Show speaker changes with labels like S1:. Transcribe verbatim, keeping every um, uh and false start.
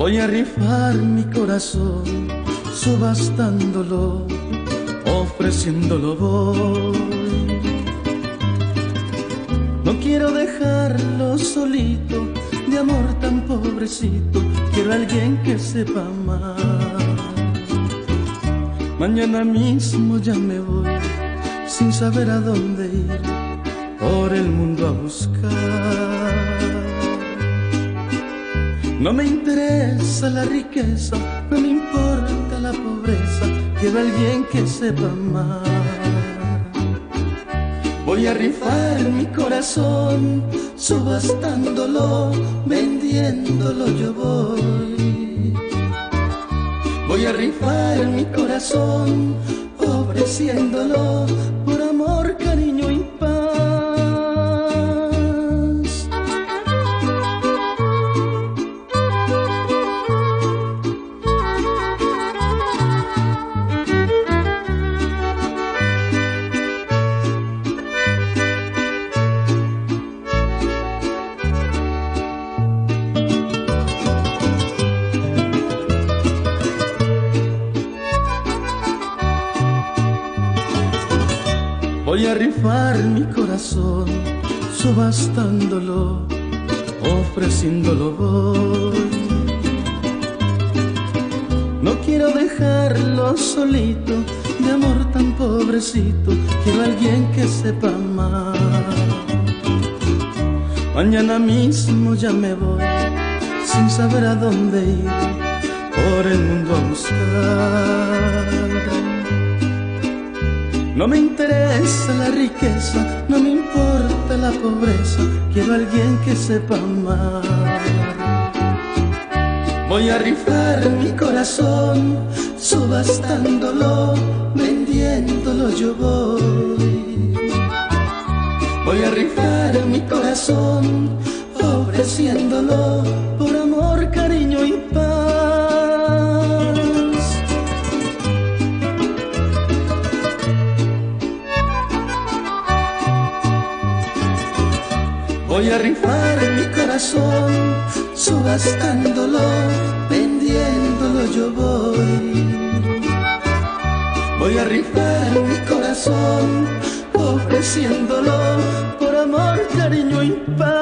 S1: Voy a rifar mi corazón, subastándolo, ofreciéndolo voy. No quiero dejarlo solito, de amor tan pobrecito, quiero a alguien que sepa amar. Mañana mismo ya me voy, sin saber a dónde ir, por el mundo a buscar. No me interesa la riqueza, no me importa la pobreza, quiero a alguien que sepa amar. Voy a rifar mi corazón, subastándolo, vendiéndolo yo voy. Voy a rifar mi corazón, ofreciéndolo por amor, cariño y paz. Voy a rifar mi corazón, subastándolo, ofreciéndolo voy. No quiero dejarlo solito, de amor tan pobrecito, quiero a alguien que sepa amar. Mañana mismo ya me voy, sin saber a dónde ir, por el mundo a buscar. No me interesa la riqueza, no me importa la pobreza, quiero a alguien que sepa amar. Voy a rifar mi corazón, subastándolo, vendiéndolo yo voy. Voy a rifar mi corazón, ofreciéndolo por amor, cariño y paz. Voy a rifar mi corazón, subastándolo, vendiéndolo yo voy. Voy a rifar mi corazón, ofreciéndolo por amor, cariño y paz.